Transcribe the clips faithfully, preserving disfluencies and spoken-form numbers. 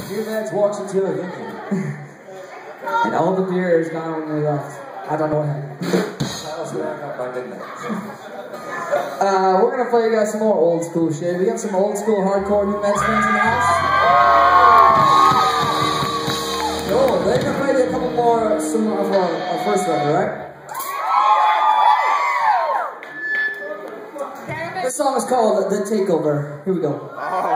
Few minutes walks into a venue. And all the beer is gone when we left. I don't know what happened. Uh, we're gonna play you guys some more old school shit. We got some old school hardcore New Mets fans in the house. Cool. They're gonna play you a couple more, some of our, our first record, right? This song is called The Takeover. Here we go.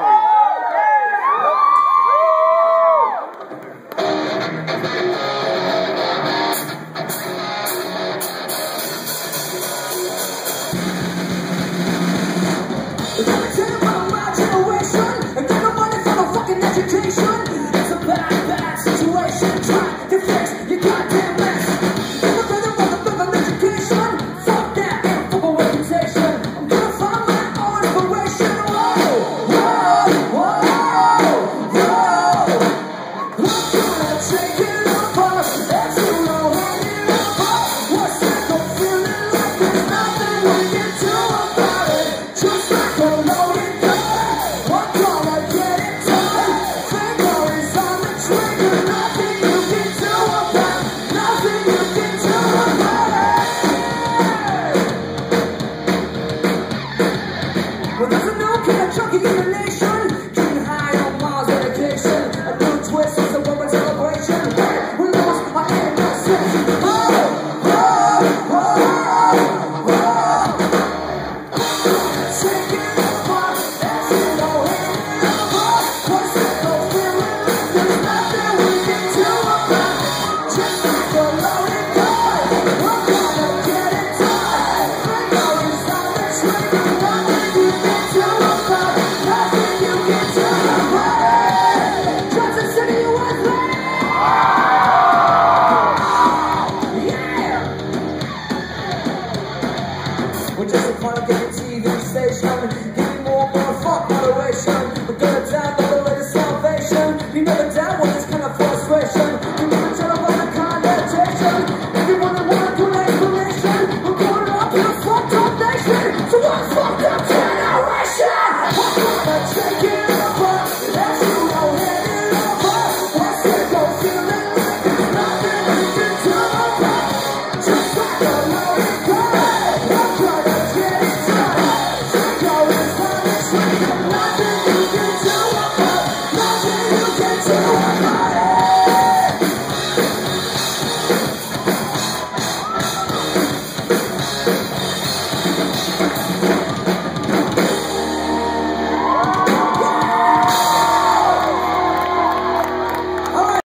We're just a fun game T V station. Give me more, more fuck moderation. We're gonna download the latest salvation. You never down one.